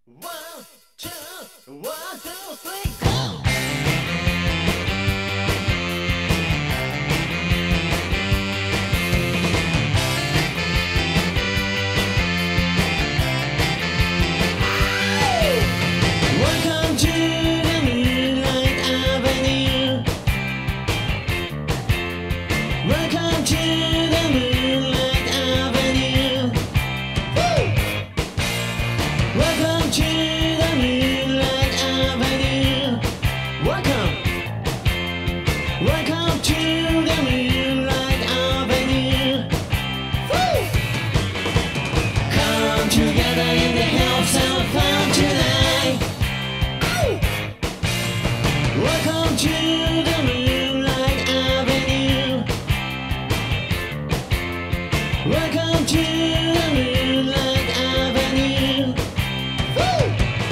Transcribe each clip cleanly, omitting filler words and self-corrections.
One, two, one, two, three, go! Welcome to the Moonlight Avenue. Welcome to the Moonlight Avenue. Woo! Welcome to the Moonlight Avenue. Welcome. Welcome to the Moonlight Avenue. Woo! Come together in the house and fun tonight. Welcome to the Moonlight Avenue. Welcome to the Moonlight Avenue. Woo!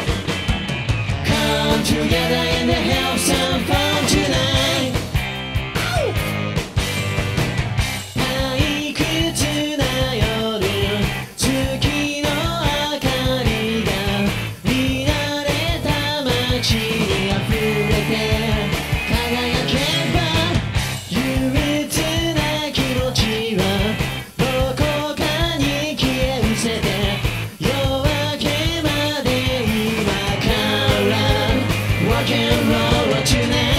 Come together in the house and fun tonight.退屈な夜、月の明かりが見慣れた街に溢れて輝けば、憂鬱な気持ちはどこかに消え失せて、夜明けまで今から Rock and roll tonight.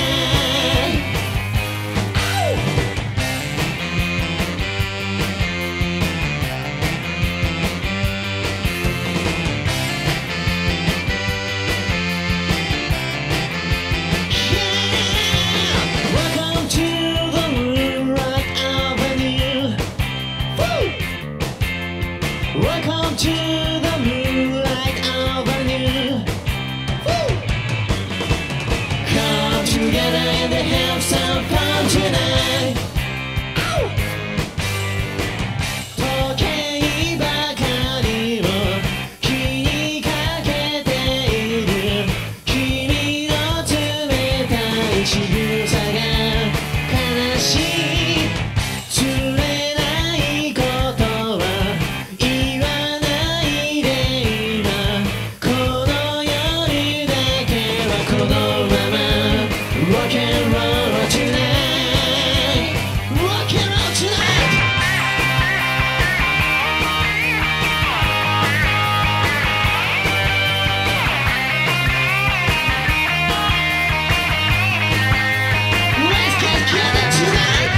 Welcome to the Moonlight Avenue. Woo! Welcome to the Moonlight Avenue. Woo! Come together and have some fun tonight. Ow! 時計ばかりを気にかけている君の冷たい仕草が悲しい。釣れないことは言わないで今、この夜だけはこのまま Rock and roll tonight. Rock and roll tonight. Let's get together tonight.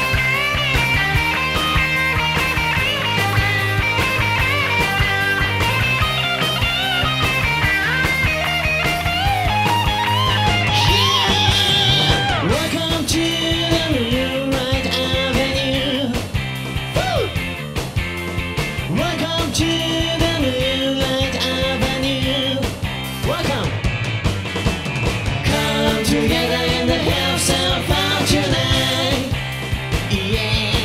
Yeah! Welcome to the Moonlight Avenue. Woo! Welcome to the Moonlight Avenue. Welcome. Come together and have some fun tonight. Yeah.